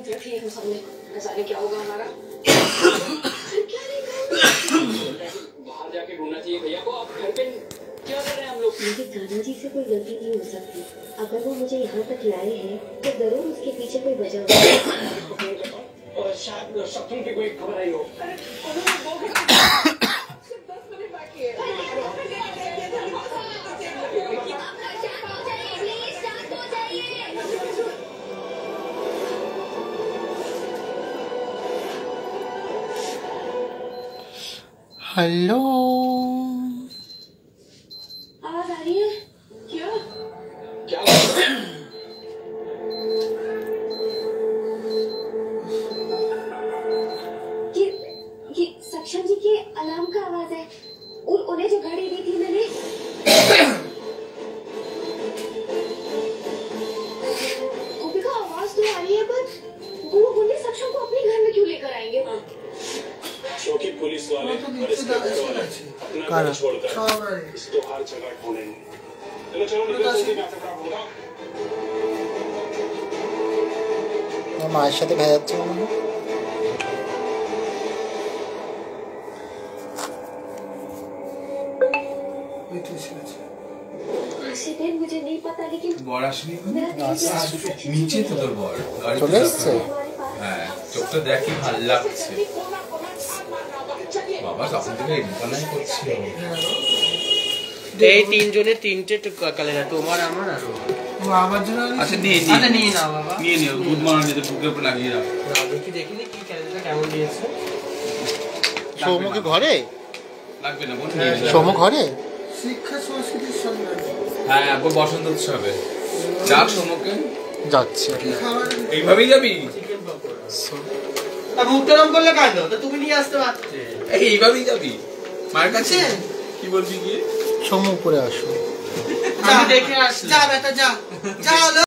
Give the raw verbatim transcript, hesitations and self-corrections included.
उम्मीद रखी है हम सब ने, न जाने क्या होगा हमारा। बाहर जाके ढूंढना चाहिए भैया को। आप घर पे क्या कर रहे हैं हम लोग? मुझे दादाजी से कोई गलती नहीं हो सकती। अगर वो मुझे यहाँ तक लाए हैं तो जरूर उसके पीछे कोई वजह होगी। और शायद शत्रुओं की कोई खबर आई हो। हेलो, आवाज आ रही है क्या? क्या ये ये सक्षम जी के अलार्म का आवाज है। और उन्हें जो घड़ी दी थी मैंने, गोपिका आवाज तो आ रही है पर वो गुंडे सक्षम को अपने घर में क्यों लेकर आएंगे? क्योंकि पुलिस वाले और इसके घर वाले अपना घर छोड़कर इसको हर जगह ढूंढेंगे। चलो चलो निकलो जल्दी, मैं आपसे होगा। মায়ের সাথে দেখা যাচ্ছে মনে হয়। आशिक़ मुझे नहीं पता लेकिन বড় আসনি নিচে তো তোর বড় চলে এসছে। হ্যাঁ চোখটা দেখি ভালো লাগছে বাবা, তখন থেকে ইনফানাই করছি। এই তিনজনের তিনটে কালার, তোমার আমার আর ও আমার জন্য আচ্ছা নিয়ে আচ্ছা নিয়ে নাও বাবা, নিয়ে নিও। গুড মর্নিং যেটা বুকের উপর লাগিয়ে দাও। দেখি দেখি কি ক্যালেন্ডার কেমন দিয়েছে। সৌমকে ঘরে লাগবে না বোন, নিয়ে যাও। সৌম ঘরে শিক্ষা সংস্কৃতির সম্মান। হ্যাঁ আপু বসন্ত উৎসবে যাক সমকে যাচ্ছে। এইভাবেই যাবি? আর মুক্তরাম করলে কেন? তো তুমি নিয়ে আসতে পারতে। এই এইভাবেই যাবি মায়ের কাছে? কি বলবি গিয়ে? সৌম উপরে আসো। আমি দেখে আসি। যা বেটা যা যা।